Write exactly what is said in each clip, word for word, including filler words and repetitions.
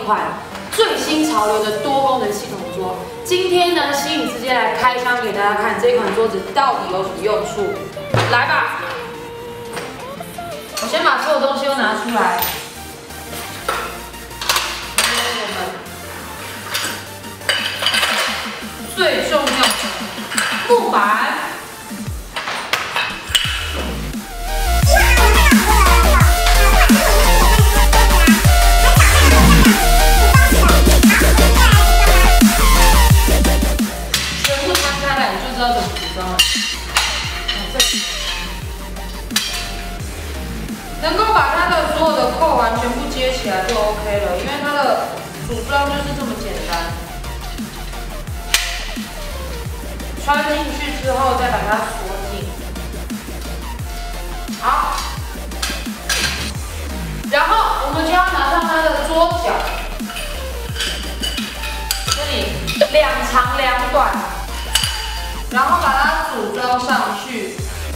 款最新潮流的多功能系统桌。今天呢，希颖直接来开箱给大家看这款桌子到底有什么用处。来吧，我先把所有东西都拿出来。我们最重要的木板。 知道怎么组装了？能够把它的所有的扣环全部接起来就 OK 了，因为它的组装就是这么简单。穿进去之后再把它锁紧。好，然后我们就要拿上它的桌脚，这里两长两短。 然后把它组装上去，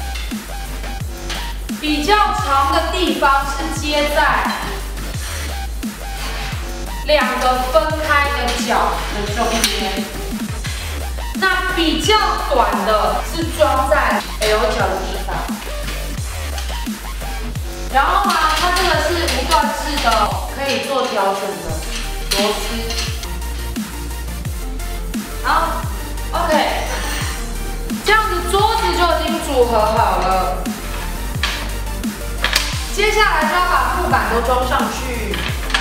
比较长的地方是接在两个分开的角的中间，那比较短的是装在 L 角的地方。然后呢，它这个是无段式的，可以做调整的螺丝。好 ，OK。 这样子桌子就已经组合好了，接下来就要把木板都装上去。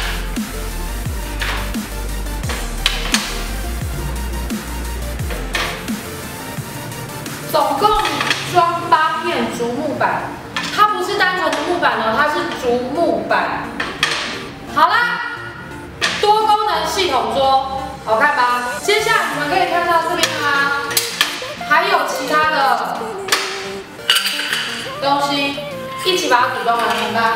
总共装八片竹木板，它不是单纯的木板哦，它是竹木板。好啦，多功能系统桌，好看吧？接下来你们可以看到这边啦。 还有其他的东西，一起把它组装完成吧。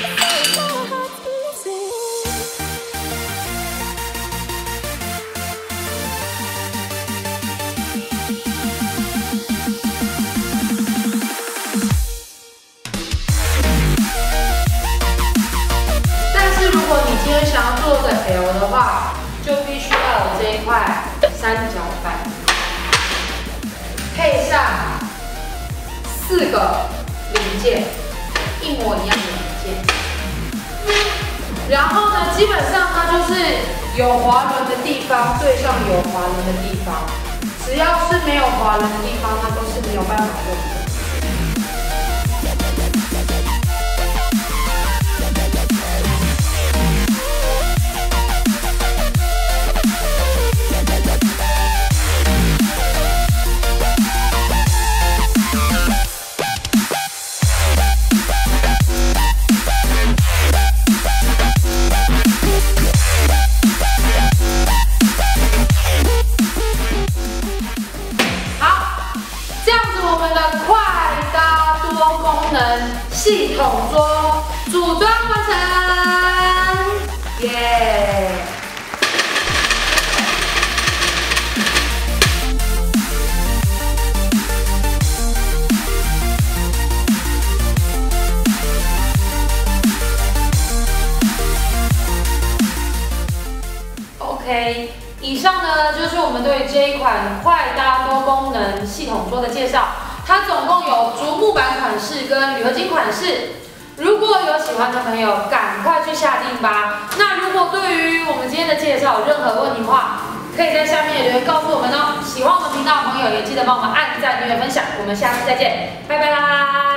但是如果你今天想要做的 L 的话，就必须要有这一块三角板。 配上四个零件，一模一样的零件。然后呢，基本上它就是有滑轮的地方对上有滑轮的地方，只要是没有滑轮的地方，它都是没有办法用的。 系统桌组装完成，耶！OK， 以上呢就是我们对这一款快搭多功能系统桌的介绍。 它总共有竹木板款式跟铝合金款式，如果有喜欢的朋友，赶快去下定吧。那如果对于我们今天的介绍有任何问题的话，可以在下面留言告诉我们哦。喜欢我们频道的朋友也记得帮我们按赞、订阅、分享。我们下次再见，拜拜啦！